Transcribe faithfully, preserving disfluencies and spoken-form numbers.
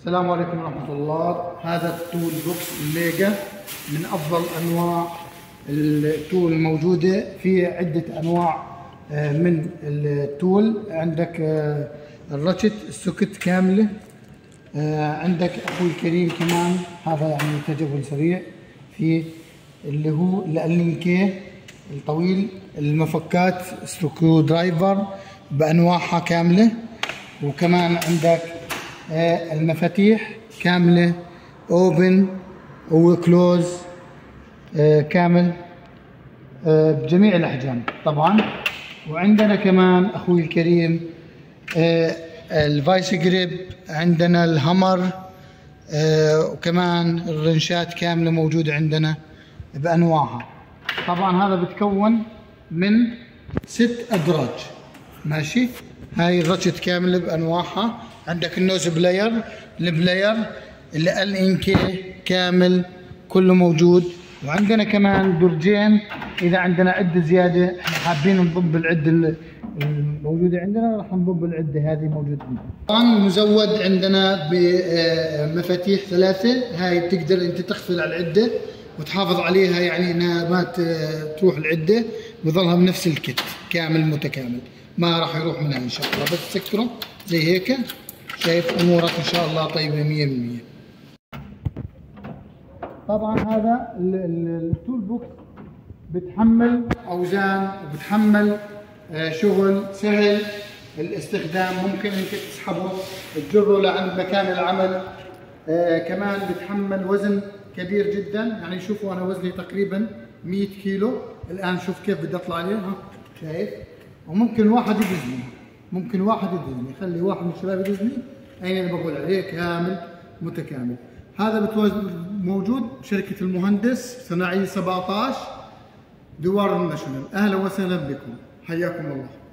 السلام عليكم ورحمة الله. هذا التول بوكس الليجا من أفضل أنواع التول الموجودة. في عدة أنواع من التول. عندك الرشت السوكت كاملة، عندك أخوي الكريم كمان هذا يعني تجول سريع، في اللي هو اللينكي الطويل، المفكات سكرو درايفر بأنواعها كاملة، وكمان عندك المفاتيح كاملة اوبن وكلوز كامل بجميع الأحجام طبعا. وعندنا كمان أخوي الكريم الفايس جريب، عندنا الهامر، وكمان الرنشات كاملة موجودة عندنا بأنواعها. طبعا هذا بتكون من ست أدراج ماشي. هاي الرشت كاملة بأنواعها. عندك النوز بلاير، البلاير اللي ال ان كي كامل كله موجود. وعندنا كمان درجين اذا عندنا عده زياده، احنا حابين نضم العده الموجوده عندنا، راح نضم العده هذه موجوده عندنا. طبعا مزود عندنا بمفاتيح ثلاثه، هاي بتقدر انت تقفل على العده وتحافظ عليها، يعني انها ما تروح العده، بظلها بنفس الكت كامل متكامل، ما راح يروح منها ان شاء الله. بس تسكره زي هيك، شايف امورك ان شاء الله طيبه مية بالمية. طبعا هذا التول بوكس بتحمل اوزان وبتحمل شغل سهل الاستخدام، ممكن انت تسحبه تجره لعند مكان العمل. كمان بتحمل وزن كبير جدا، يعني شوفوا انا وزني تقريبا مية كيلو الان، شوف كيف بدي اطلع عليه، ها شايف. وممكن واحد يدزني، ممكن واحد يدزني، خلي واحد من الشباب يدزني. اين انا بقول عليه كامل متكامل. هذا موجود بشركة المهندس صناعي سبعة عشر دوار الناشونال. اهلا وسهلا بكم، حياكم الله.